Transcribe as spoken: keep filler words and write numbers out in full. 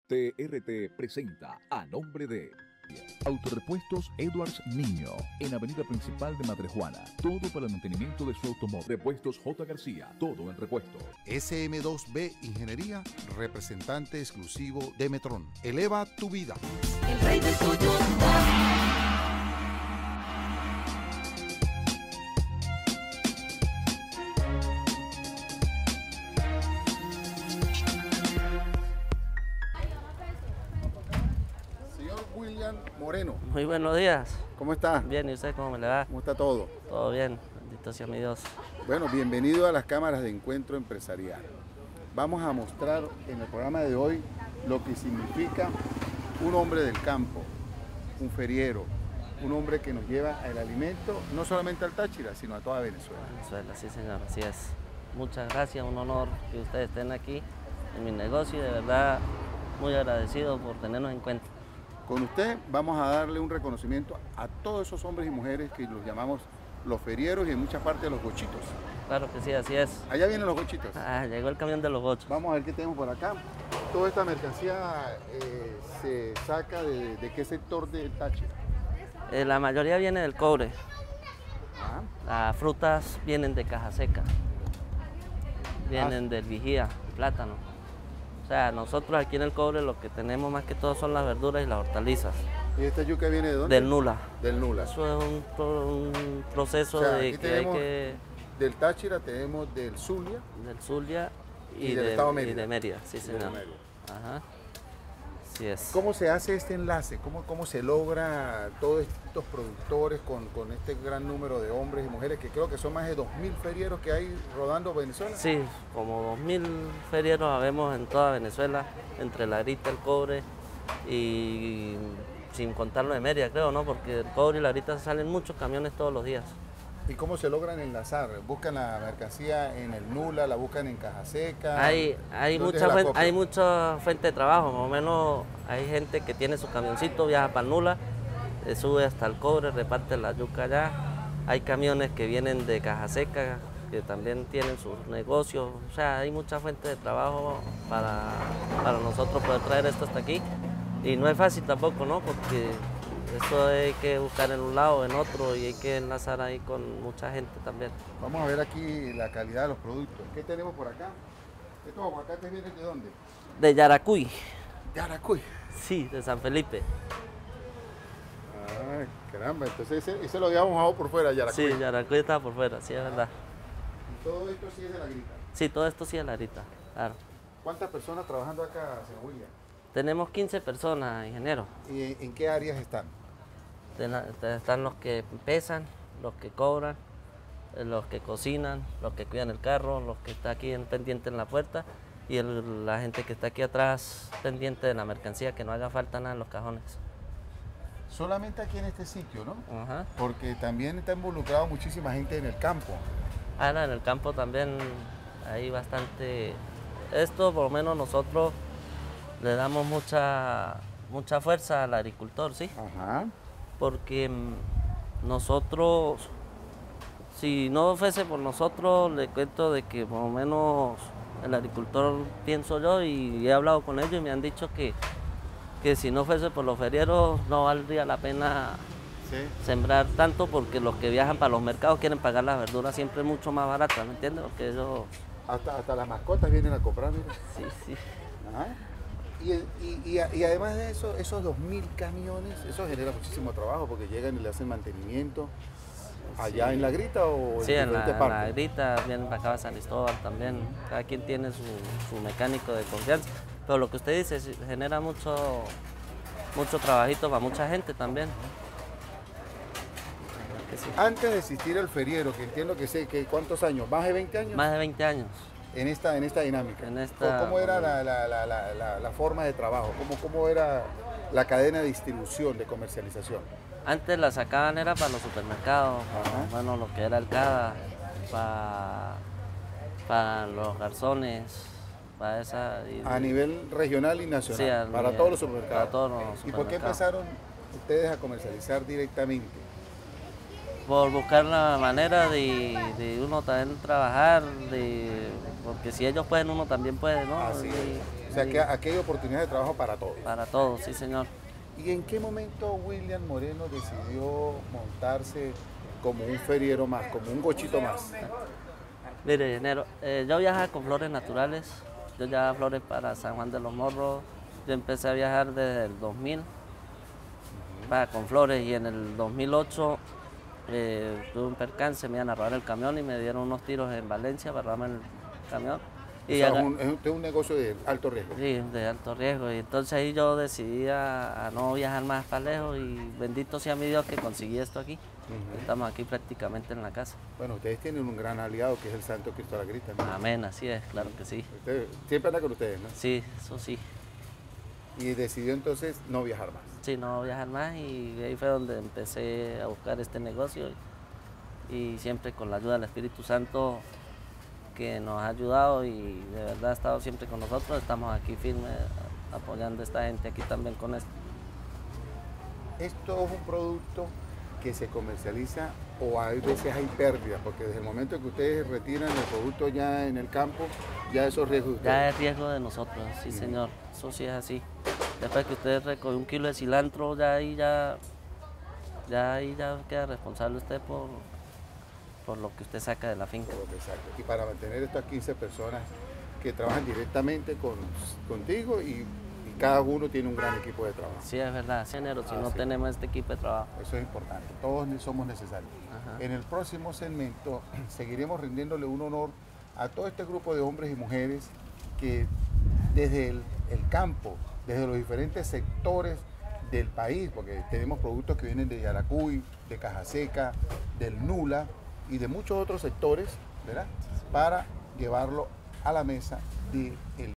T R T presenta A Nombre de Autorepuestos Edwards Niño, en Avenida Principal de Madre Juana. Todo para el mantenimiento de su automóvil. Repuestos J. García, todo en repuestos. S M dos B Ingeniería, representante exclusivo de Metron. Eleva tu vida. El rey del Toyota. Moreno. Muy buenos días. ¿Cómo está? Bien, ¿y usted cómo me le va? ¿Cómo está todo? Todo bien, bendito sea mi Dios. Bueno, bienvenido a las cámaras de encuentro empresarial. Vamos a mostrar en el programa de hoy lo que significa un hombre del campo, un feriero, un hombre que nos lleva el alimento no solamente al Táchira, sino a toda Venezuela. Venezuela, sí señor, así es. Muchas gracias, un honor que ustedes estén aquí en mi negocio y de verdad muy agradecido por tenernos en cuenta. Con usted vamos a darle un reconocimiento a todos esos hombres y mujeres que los llamamos los ferieros y en muchas partes los gochitos. Claro que sí, así es. Allá vienen los gochitos. Ah, llegó el camión de los gochos. Vamos a ver qué tenemos por acá. Toda esta mercancía eh, se saca de, de qué sector del Táchira. Eh, la mayoría viene del cobre. Ah. Las frutas vienen de Caja Seca. Vienen Ah. del Vigía, plátano. O sea, nosotros aquí en el cobre lo que tenemos más que todo son las verduras y las hortalizas. ¿Y esta yuca viene de dónde? Del Nula. Del Nula. Eso es un, pro- un proceso O sea, de aquí que hay tenemos que... del Táchira, tenemos del Zulia Del Zulia y, Y del de, estado y Mérida. de Mérida, sí y de señor. Mérida. Ajá. Así es. ¿Cómo se hace este enlace? ¿Cómo, cómo se logra todos estos productores con, con este gran número de hombres y mujeres, que creo que son más de dos mil ferieros que hay rodando Venezuela? Sí, como dos mil ferieros habemos en toda Venezuela, entre la grita, el cobre y sin contarlo de Mérida, creo, ¿no? Porque el cobre y la grita salen muchos camiones todos los días. ¿Y cómo se logran enlazar? ¿Buscan la mercancía en el Nula, la buscan en Caja Seca? Hay, hay, ¿Dónde mucha, se la fuen- copian? hay mucha fuente de trabajo, más o menos hay gente que tiene su camioncito, viaja para el Nula, eh, sube hasta el cobre, reparte la yuca allá. Hay camiones que vienen de Caja Seca, que también tienen sus negocios, o sea, hay mucha fuente de trabajo para, para nosotros poder traer esto hasta aquí. Y no es fácil tampoco, ¿no? Porque esto hay que buscar en un lado, en otro, y hay que enlazar ahí con mucha gente también. Vamos a ver aquí la calidad de los productos. ¿Qué tenemos por acá? ¿Estos aguacates vienen de dónde? De Yaracuy, De Aracuy. sí, de San Felipe. Ay, caramba, entonces ese, ese lo habíamos bajado por fuera, Yaracuy. Sí, Yaracuy está por fuera, sí, es verdad. Y todo esto sí es de la grita. Sí, todo esto sí es la grita, claro. ¿Cuántas personas trabajando acá, señor William? Tenemos quince personas, ingeniero. ¿Y en, en qué áreas están? De la- de- Están los que pesan, los que cobran, eh, los que cocinan, los que cuidan el carro, los que están aquí en, pendiente en la puerta y el- la gente que está aquí atrás pendiente de la mercancía, que no haga falta nada en los cajones. Solamente aquí en este sitio, ¿no? Ajá. Porque también está involucrado muchísima gente en el campo. Ahora en el campo también hay bastante... Esto por lo menos nosotros le damos mucha, mucha fuerza al agricultor, ¿sí? Ajá. Porque mm, nosotros, si no fuese por nosotros, le cuento de que por lo menos el agricultor, pienso yo, y he hablado con ellos y me han dicho que, que si no fuese por los ferieros no valdría la pena Sí. sembrar tanto, porque los que viajan para los mercados quieren pagar las verduras siempre mucho más baratas, ¿me entiendes? Porque ellos, Hasta, hasta las mascotas vienen a comprar, mira. sí, sí. Ajá. Y, y, y, y además de eso, esos dos mil camiones, eso genera muchísimo trabajo porque llegan y le hacen mantenimiento allá Sí. en la grita o Sí, en en la, diferentes en partes. la grita, vienen para acá a San Cristóbal también, cada quien tiene su, su mecánico de confianza, pero lo que usted dice sí, genera mucho, mucho trabajito para mucha gente también. Que sí. Antes de existir el feriero, que entiendo que sé que cuántos años, más de veinte años Más de veinte años. en esta, en esta dinámica. En esta- ¿Cómo era la, la, la, la, la- la forma de trabajo? ¿Cómo, ¿Cómo era la cadena de distribución, de comercialización? Antes la sacaban era para los supermercados, Ajá. bueno, lo que era el CADA, para, para los garzones, para esa... y- A nivel regional y nacional, Sí, a para nivel- todos los supermercados. para todos los ¿Y por qué supermercados. empezaron ustedes a comercializar directamente? Por buscar la manera de, de uno también trabajar, de, porque si ellos pueden, uno también puede, ¿no? Así Y- es. sea Sí. que aquí hay oportunidad de trabajo para todos. Para todos, sí señor. ¿Y en qué momento William Moreno decidió montarse como un feriero más, como un gochito más? Mire, enero, eh, yo viajaba con flores naturales, yo llevaba flores para San Juan de los Morros, yo empecé a viajar desde el dos mil para, con flores y en el dos mil ocho eh, tuve un percance, me iban a robar el camión y me dieron unos tiros en Valencia para robarme el camión. O Y sea, haga- es un, es un negocio de alto riesgo. Sí, de alto riesgo. Y entonces ahí yo decidí a, a no viajar más para lejos y bendito sea mi Dios que conseguí esto aquí. Ujú. Estamos aquí prácticamente en la casa. Bueno, ustedes tienen un gran aliado que es el Santo Cristo de la Grita, ¿no? Amén, así es, claro que sí. Ustedes- siempre anda con ustedes, ¿no? Sí, eso sí. Y decidió entonces no viajar más. Sí, no viajar más y ahí fue donde empecé a buscar este negocio y, y siempre con la ayuda del Espíritu Santo que nos ha ayudado y de verdad ha estado siempre con nosotros. Estamos aquí firmes apoyando a esta gente aquí también con esto. Esto es un producto que se comercializa o a veces hay pérdidas, porque desde el momento que ustedes retiran el producto ya en el campo, ya esos riesgos de Ya ustedes. es riesgo de nosotros, sí señor, eso sí es así. Después que usted recoge un kilo de cilantro, ya ahí ya, ya ahí ya queda responsable usted por, por lo que usted saca de la finca. Exacto. Y para mantener estas quince personas que trabajan directamente con, contigo y, y cada uno tiene un gran equipo de trabajo. Sí, es verdad, sí, enero, si Ah, no sí. tenemos este equipo de trabajo. Eso es importante, todos ne- somos necesarios. Ajá. En el próximo segmento seguiremos rindiéndole un honor a todo este grupo de hombres y mujeres que desde el, el campo, desde los diferentes sectores del país, porque tenemos productos que vienen de Yaracuy, de Caja Seca, del Nula y de muchos otros sectores, ¿verdad? Para llevarlo a la mesa del